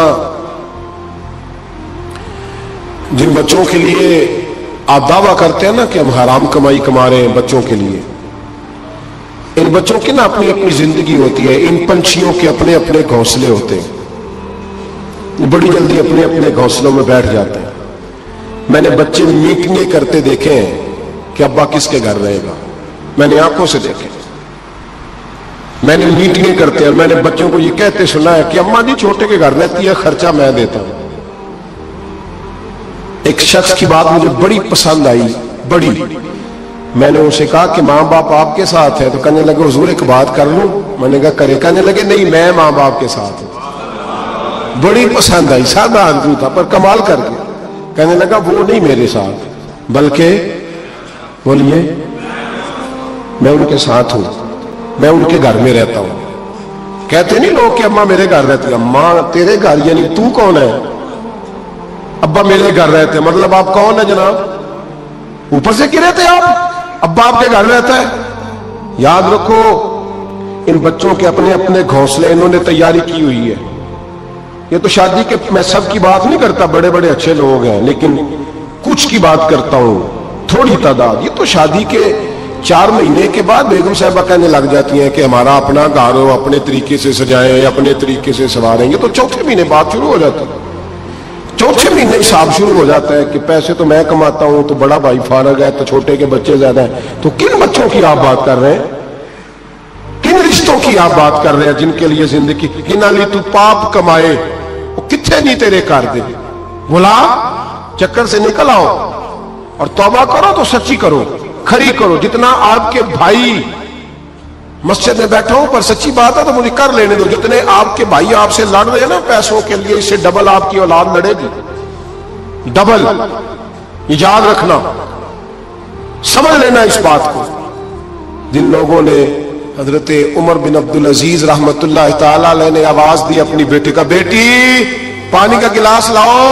جن بچوں کے لیے آپ دعویٰ کرتے ہیں نا کہ ہم حرام کمائی کما رہے ہیں بچوں کے لیے, ان بچوں کی نا اپنی اپنی زندگی ہوتی ہے, ان پنچھیوں کے اپنے اپنے گھونسلے ہوتے ہیں, بڑی جلدی اپنے اپنے گھونسلوں میں بیٹھ جاتے ہیں. میں نے بچے میٹنگیں کرتے دیکھے ہیں کہ ابا کس کے گھر رہے گا, میں نے آنکھوں سے دیکھے. میں نے میٹنگیں کرتے ہیں, میں نے بچوں کو یہ کہتے سنا ہے کہ اماں جی چھوٹے کے گھر رہتی ہے, خرچہ میں دیتا ہوں. ایک شخص کی بات مجھے بڑی پسند آئی, بڑی. میں نے اسے کہا کہ ماں باپ آپ کے ساتھ ہے, تو کہنے لگے حضور ایک بات کر لوں. میں نے کہا کرے. کہنے لگے نہیں میں ماں باپ کے ساتھ ہوں. بڑی پسند آئی, سادہ آدمی تھا پر کمال کر کے. کہنے لگا وہ نہیں میرے ساتھ, بلکہ بولیے میں ان کے ساتھ ہوں, میں ان کے گھر میں رہتا ہوں. کہتے نہیں لوگ کہ اماں میرے گھر رہتی ہے. اماں تیرے گھر یعنی تو کون ہے؟ ابا میرے گھر رہتے ہیں, مطلب آپ کون ہے جناب؟ اوپر سے گرے تھے آپ, ابا آپ کے گھر رہتا ہے. یاد رکھو ان بچوں کے اپنے اپنے گھونسلے انہوں نے تیاری کی ہوئی ہے. یہ تو شادی کے, میں سب کی بات نہیں کرتا, بڑے بڑے اچھے لوگ ہیں, لیکن کچھ کی بات کرتا ہوں, تھوڑی تعداد. یہ تو شادی کے چار مہینے کے بعد بیگم صاحبہ کہنے لگ جاتی ہیں کہ ہمارا اپنا گھر ہو, اپنے طریقے سے سجائیں, اپنے طریقے سے سواریں. یہ تو چوتھے مہینے بات شروع ہو جاتی ہے. چوتھے مہینے حساب شروع ہو جاتا ہے کہ پیسے تو میں کماتا ہوں, تو بڑا بھائی فارغ ہے, تو چھوٹے کے بچے زیادہ ہیں. تو کن بچوں کی آپ بات کر رہے ہیں؟ کن رشتوں کی آپ بات کر رہے ہیں جن کے لیے زندگی کنالی تو پاپ کمائے, وہ کتنے نہیں تیرے کر دے. بلا چکر سے نکل آؤ اور توبہ کرو تو سچی کرو, کھری کرو. جتنا آپ کے بھائی مسجد میں بیٹھا ہوں پر سچی بات ہے تو مجھے کر لینے دو. جتنے آپ کے بھائی آپ سے لڑ رہے ہیں نا پیسوں کے لیے, اس سے ڈبل آپ کی اولاد لڑے گی, ڈبل. یاد رکھنا, سمجھ لینا اس بات کو. جن لوگوں نے حضرت عمر بن عبدالعزیز رحمت اللہ تعالی علیہ نے آواز دی اپنی بیٹی کا, بیٹی پانی کا گلاس لاؤ,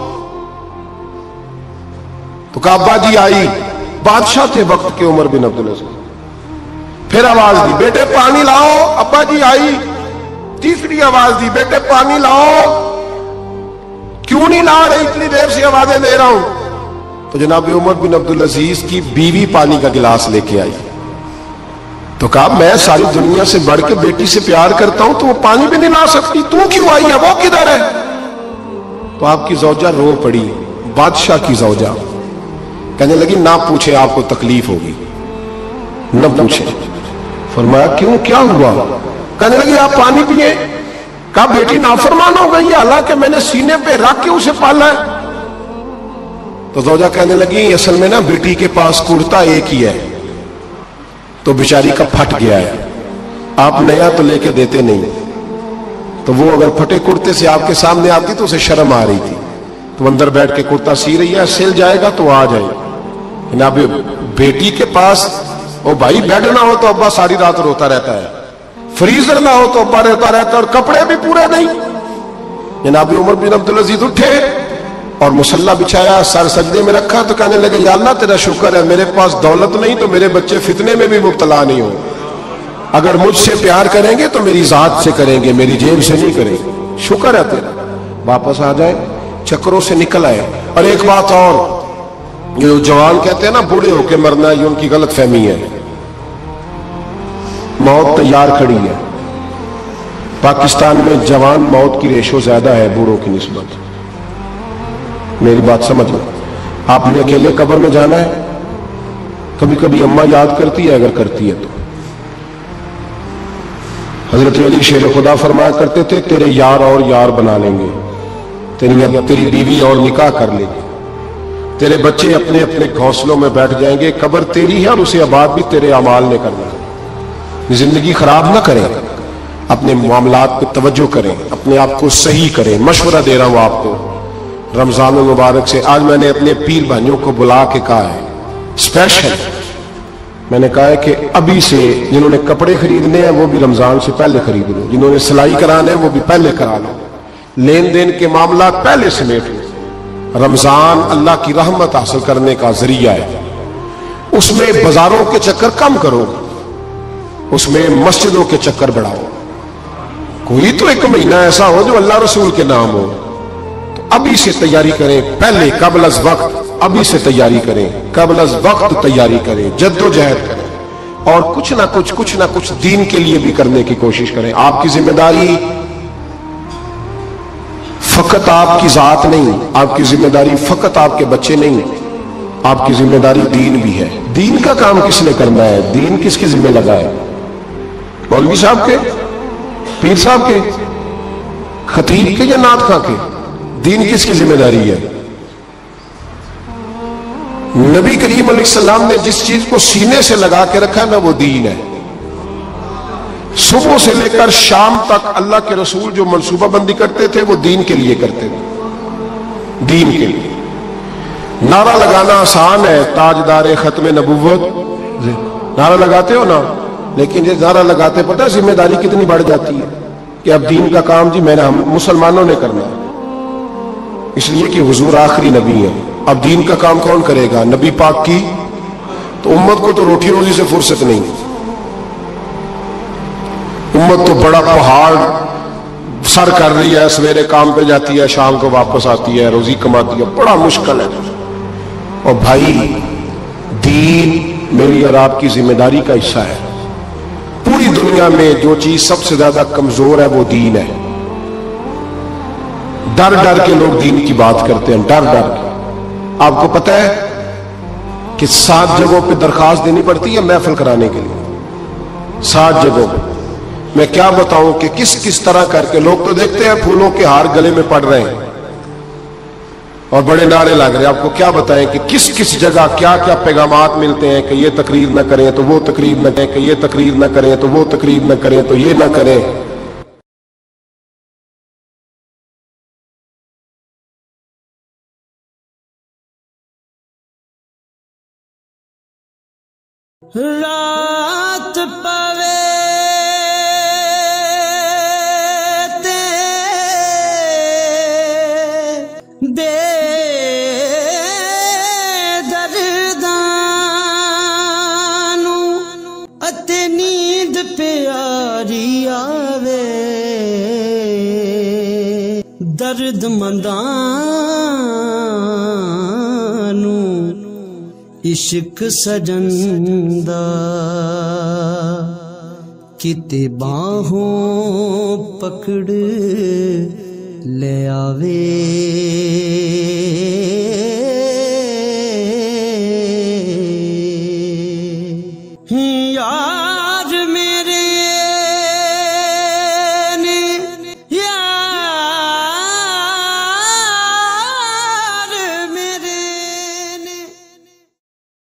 تو کہا ابا جی آئی. بادشاہ تھے وقت کے عمر بن عبدالعزیز. پھر آواز دی بیٹے پانی لاؤ, ابا جی آئی. تیسری آواز دی بیٹے پانی لاؤ. کیوں نہیں لا رہے, اتنی دیر سے آوازیں دے رہا ہوں. تو جناب عمر بن عبدالعزیز کی بیوی پانی کا گلاس لے کے آئی. تو کہا میں ساری دنیا سے بڑھ کے بیٹی سے پیار کرتا ہوں, تو وہ پانی بھی نہیں لا سکتی, تو کیوں آئی ہے, وہ کدھر ہے؟ تو آپ کی زوجہ رو پڑی, بادشاہ کی زوجہ. کہنے لگی نہ پوچھے آپ کو تکلیف ہوگی, نہ پوچھے. فرمایا کیوں, کیا ہوا؟ کہنے لگی آپ پانی پیئے. کہا بیٹی نافرمان ہو گئی, حالانکہ میں نے سینے پہ رکھ کے اسے پالا ہے. تو زوجہ کہنے لگی اصل میں نا بیٹی کے پاس کرتا ایک ہی ہے, تو بیچاری کا پھٹ گیا ہے, آپ نیا تو لے کے دیتے نہیں. تو وہ اگر پھٹے کرتے سے آپ کے سامنے آتی تو اسے شرم آ رہی تھی, تو اندر بیٹھ کے کرتا سی رہی ہے, سل جائے گا تو آ جائے. جناب بیٹی کے پاس وہ بھائی بیڈ نہ ہو تو ابا ساری رات روتا رہتا ہے, فریزر نہ ہو تو ابا روتا رہتا ہے, اور کپڑے بھی پورے نہیں. جناب عمر بن عبدالعزیز اٹھے اور مصلی بچھایا, سر سجدے میں رکھا, تو کہنے لگے یا اللہ تیرا شکر ہے میرے پاس دولت نہیں تو میرے بچے فتنے میں بھی مبتلا نہیں ہو. اگر مجھ سے پیار کریں گے تو میری ذات سے کریں گے, میری جیب سے نہیں کریں گے. شکر ہے تیرا. واپس آ جائے, چکروں سے نکل آئے. اور ایک بات اور, جو جوان کہتے ہیں نا بوڑھے ہو کے مرنا, یہ ان کی غلط فہمی ہے. موت تیار کھڑی ہے. پاکستان میں جوان موت کی ریشو زیادہ ہے بوڑھوں کی نسبت. میری بات سمجھ لو. آپ نے اکیلے قبر میں جانا ہے, کبھی کبھی اماں یاد کرتی ہے اگر کرتی ہے تو. حضرت علی شیر خدا فرمایا کرتے تھے تیرے یار اور یار بنا لیں گے, تیری تیری بیوی اور نکاح کر لے گی. تیرے بچے اپنے اپنے گھونسلوں میں بیٹھ جائیں گے. قبر تیری ہے اور اسے آباد بھی تیرے اعمال نے کرنا ہے. زندگی خراب نہ کریں, اپنے معاملات پہ توجہ کریں, اپنے آپ کو صحیح کریں. مشورہ دے رہا ہوں آپ کو رمضان المبارک سے. آج میں نے اپنے پیر بھائیوں کو بلا کے کہا ہے اسپیشل, میں نے کہا ہے کہ ابھی سے جنہوں نے کپڑے خریدنے ہیں وہ بھی رمضان سے پہلے خرید لو, جنہوں نے سلائی کرانا ہے وہ بھی پہلے کرا لو, لین دین کے معاملات پہلے سمیٹ لو. رمضان اللہ کی رحمت حاصل کرنے کا ذریعہ ہے. اس میں بازاروں کے چکر کم کرو, اس میں مسجدوں کے چکر بڑھاؤ. کوئی تو ایک مہینہ ایسا ہو جو اللہ رسول کے نام ہو. تو ابھی سے تیاری کریں, پہلے قبل از وقت ابھی سے تیاری کریں, قبل از وقت تیاری کریں, جد و جہد کریں, اور کچھ نہ کچھ کچھ نہ کچھ دین کے لیے بھی کرنے کی کوشش کریں. آپ کی ذمہ داری فقط آپ کی ذات نہیں, آپ کی ذمہ داری فقط آپ کے بچے نہیں, آپ کی ذمہ داری دین بھی ہے. دین کا کام کس نے کرنا ہے؟ دین کس کی ذمہ لگا ہے؟ مولوی صاحب کے, پیر صاحب کے, خطیب کے یا نعت خواں کے؟ دین کس کی ذمہ داری ہے؟ نبی کریم علیہ السلام نے جس چیز کو سینے سے لگا کے رکھا نا وہ دین ہے. صبح سے لے کر شام تک اللہ کے رسول جو منصوبہ بندی کرتے تھے وہ دین کے لیے کرتے تھے, دین کے لیے. نعرہ لگانا آسان ہے, تاجدار ختم نبوت نعرہ لگاتے ہو نا, لیکن یہ نعرہ لگاتے پتہ ذمہ داری کتنی بڑھ جاتی ہے کہ اب دین کا کام جی میں نے ہم مسلمانوں نے کرنا ہے, اس لیے کہ حضور آخری نبی ہے. اب دین کا کام کون کرے گا؟ نبی پاک کی. تو امت کو تو روٹی روزی سے فرصت نہیں, امت تو بڑا پہاڑ سر کر رہی ہے, سویرے کام پہ جاتی ہے, شام کو واپس آتی ہے, روزی کماتی ہے, بڑا مشکل ہے. اور بھائی دین میری اور آپ کی ذمہ داری کا حصہ ہے. پوری دنیا میں جو چیز سب سے زیادہ کمزور ہے وہ دین ہے. ڈر ڈر کے لوگ دین کی بات کرتے ہیں, ڈر ڈر کے. آپ کو پتہ ہے کہ سات جگہوں پہ درخواست دینی پڑتی ہے محفل کرانے کے لیے, سات جگہوں پہ. میں کیا بتاؤں کہ کس کس طرح کر کے لوگ تو دیکھتے ہیں پھولوں کے ہار گلے میں پڑ رہے ہیں اور بڑے نعرے لگ رہے ہیں. آپ کو کیا بتائیں کہ کس کس جگہ کیا کیا پیغامات ملتے ہیں کہ یہ تقریر نہ کریں تو وہ تقریر نہ کریں, کہ یہ تقریر نہ کریں تو وہ تقریر نہ کریں, تو یہ نہ کریں. رات پوے تے دے دردانو اتے نیند پیاری آوے درد مندانو عشق سجن دا کتے باہوں پکڑ لے آوے.